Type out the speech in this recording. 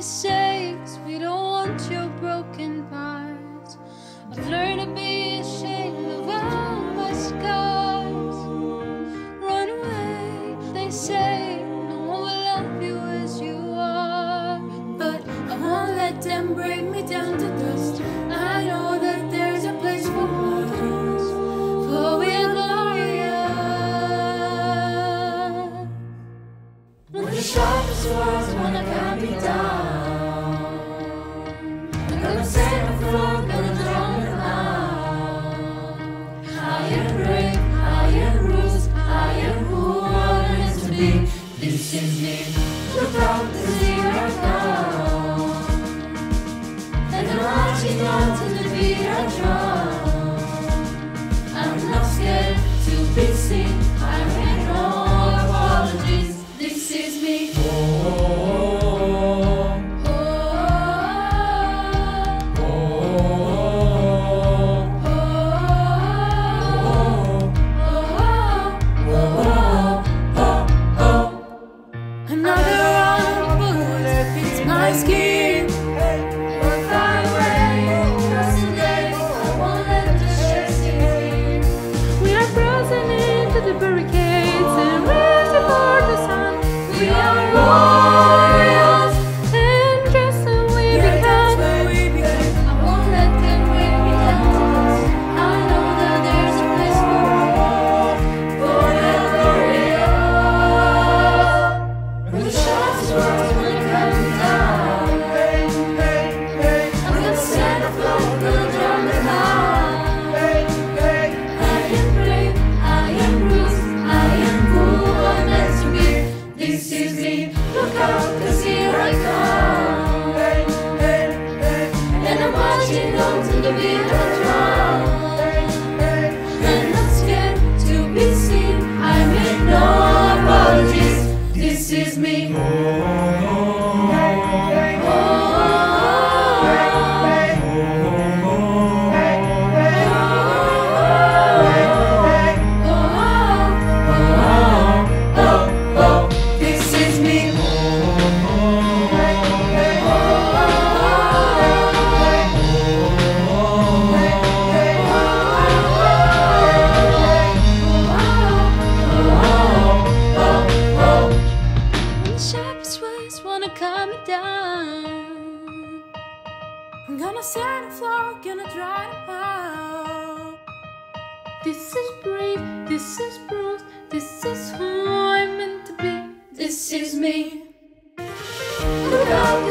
mistakes, we don't want your broken parts. I've learned to be ashamed of all my scars. Run away, they say, no one will love you as you are. But I won't let them break me down to dust. I know that there's a place for mortals, for we are glorious. When the sharpest words wanna cut me down, I'm gonna set the floor, gonna drown them out. I am brave, I am bruised, I am who I'm meant to be. This is me, look out, the zero down. And I'm marching on to the beat I drum. I'm not scared to be seen, I make no apologies. This is me. Another round bullet beats my skin. We'll fly away, just today. I won't let the stress in. We are frozen into the barricades and waiting for the sun. We are warriors, and just so we become. I won't let them bring me down to us. I know that there's a place for the glorious. When the sharpest words wanna cut me down, I'm gonna stand afloat, gonna drown them out. I am brave, I am bruised, I am who I'm meant to be. This is me, look out, 'cause here I come. And I'm marching on to the beat I drum. I'm not scared to be seen, I make no apologies. This is me. This is me. When the sharpest words wanna cut me down, I'm gonna set the floor, gonna dry them out. This is brave, this is bruised, this is who I'm meant to be. This is me. Look out,